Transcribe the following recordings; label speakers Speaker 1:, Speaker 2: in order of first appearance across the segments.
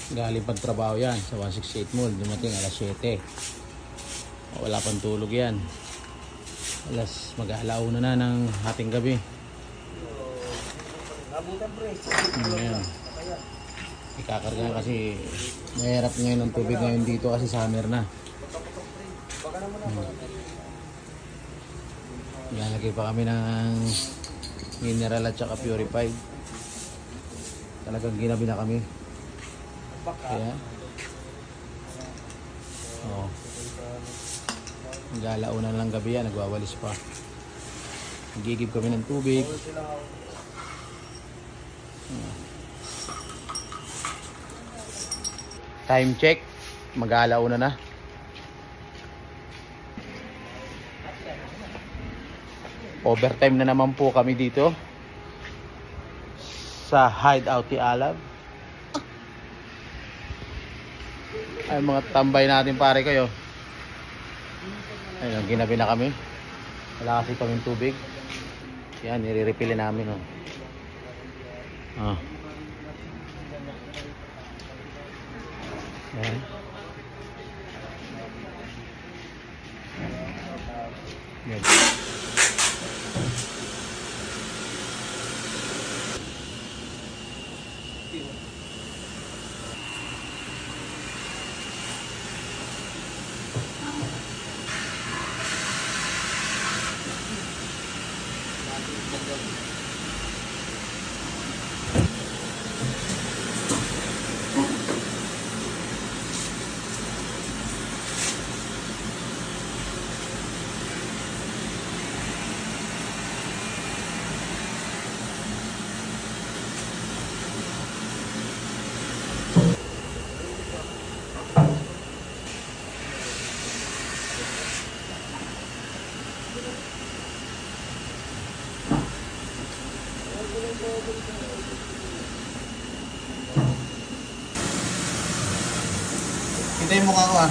Speaker 1: Galing pagtrabaho yan sa 168 Mall. Dumating alas 7. Wala pang tulog yan. Mag-aalauna na ng hating gabi. Ngayon, ikakarga kasi mahirap ngayon ang tubig ngayon dito kasi summer na. Lalagay pa kami ng mineral at saka purified. Talagang ginabi na kami. Kaya mag-aalauna lang gabi yan, nagwawalis pa. Nagigib kami ng tubig. Time check, mag-aalauna na. Overtime na naman po kami dito sa Hideout ni Alab. Ay mga tambay natin pare kayo. Ayun, ginabi na kami. Wala kasi kaming tubig. Yan, nire-refillin namin. Yan. Yan. Hintayin mo ako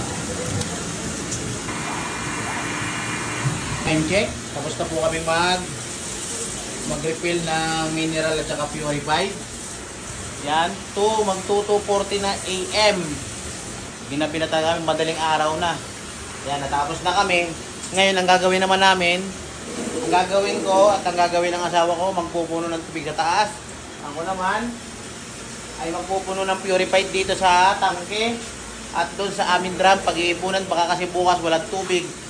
Speaker 1: Time check. Tapos na po kami mag-refill ng mineral at saka purified. Yan. Mag 2:40 na AM. Ginabi na tayo kami, madaling araw na. Yan, natapos na kami. Ngayon, ang gagawin naman namin, ang gagawin ko at ang gagawin ng asawa ko, magpupuno ng tubig sa taas. Ako naman ay magpupuno ng purified dito sa tangke at doon sa aming drum. Pag-iipunan, baka kasi bukas walang tubig.